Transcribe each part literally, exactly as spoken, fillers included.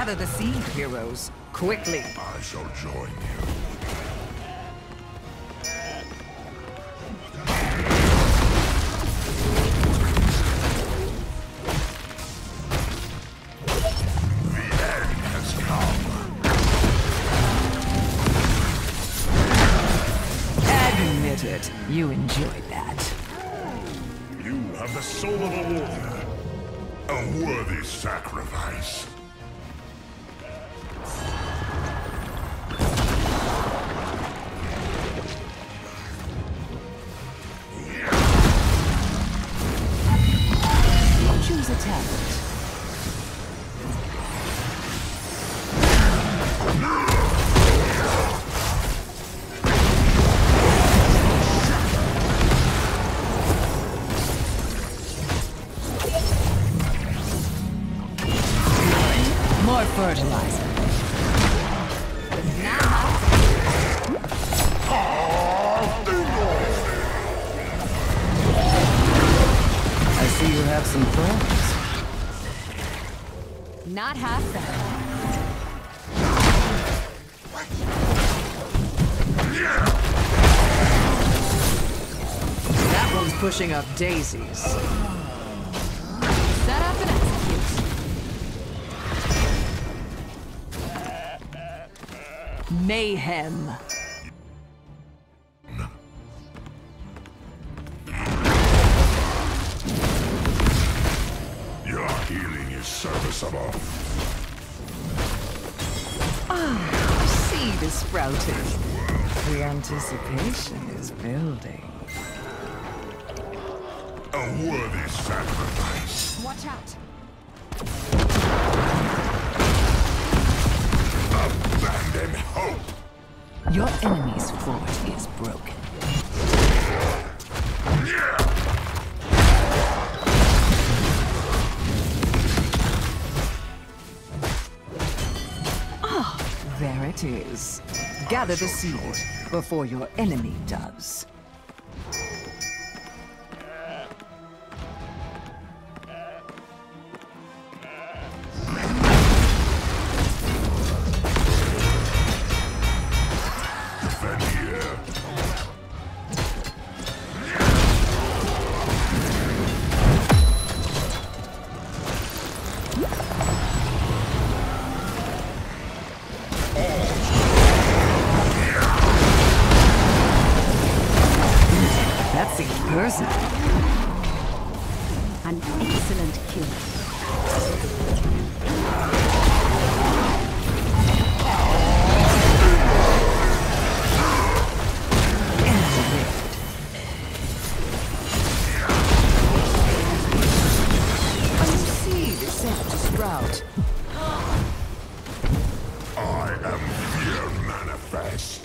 Gather the seed, heroes. Quickly. I shall join you. It. You enjoyed that. You have the soul of a warrior. A worthy sacrifice. Choose a tablet. More fertilizer. Now. I see you have some thorns. Not half bad. That one's pushing up daisies. Set up and execute. Mayhem. Your healing is serviceable. Ah, seed is sprouting. The anticipation is building. A worthy sacrifice. Watch out. Abandon hope. Your enemy's fort is broken. Ah, there it is. Gather the seed before your enemy does. That seems personal. An excellent kill. A new seed is set to sprout. I am fear manifest.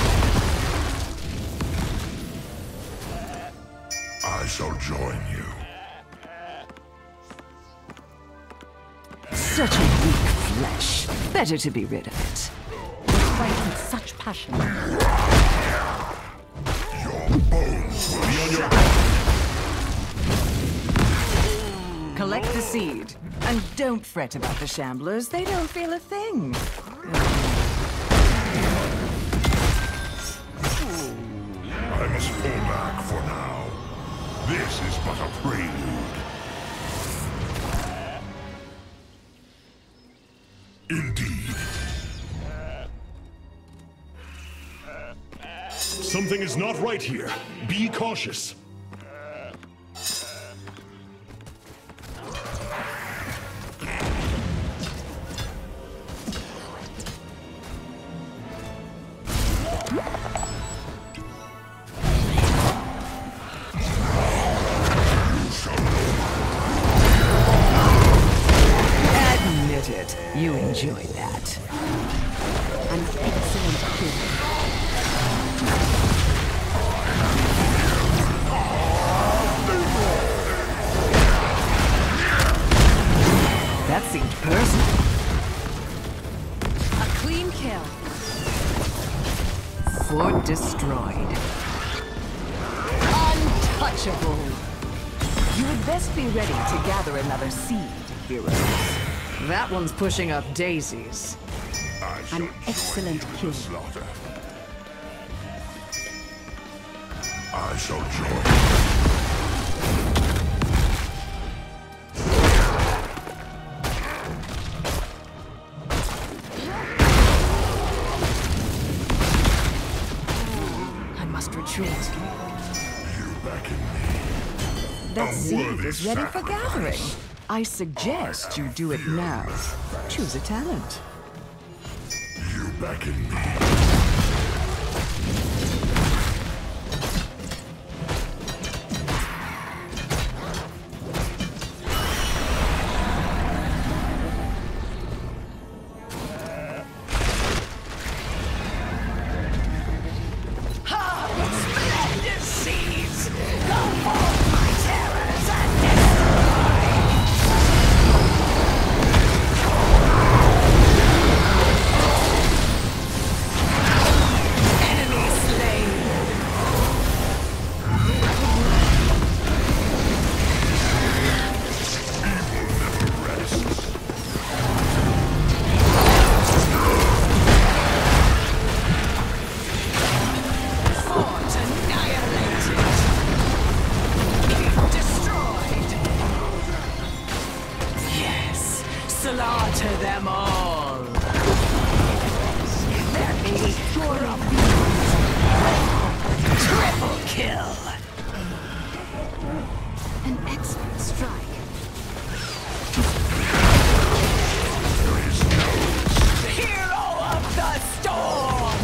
I shall join you. Such a weak flesh. Better to be rid of it. Fight with such passion. Your bones will be on your... Collect the seed. And don't fret about the Shamblers. They don't feel a thing. I must pull back for now. This is but a prelude. Indeed. Something is not right here. Be cautious. Admit it. You enjoyed that. An excellent kill. That seemed personal. A clean kill. Fort destroyed. Untouchable. You would best be ready to gather another seed, heroes. That one's pushing up daisies. I shall An excellent join you in kill. the slaughter. I shall join. I must retreat. You beckon me. That A seed worthy is ready for sacrifice. gathering. I suggest you do it now. Choose a talent. You beckon me. Splendid seeds! Go forth, my terrors, and destroy! Enemy slain! Fort annihilated! Destroyed! Yes, slaughter them all! There be triple kill! An excellent strike. Hero of the storm!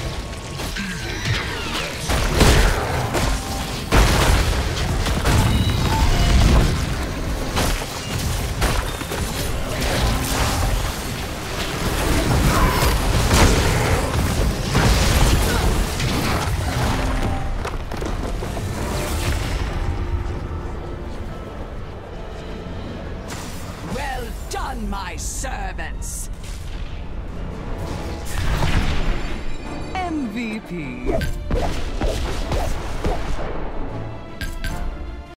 Well done, my servants! M V P.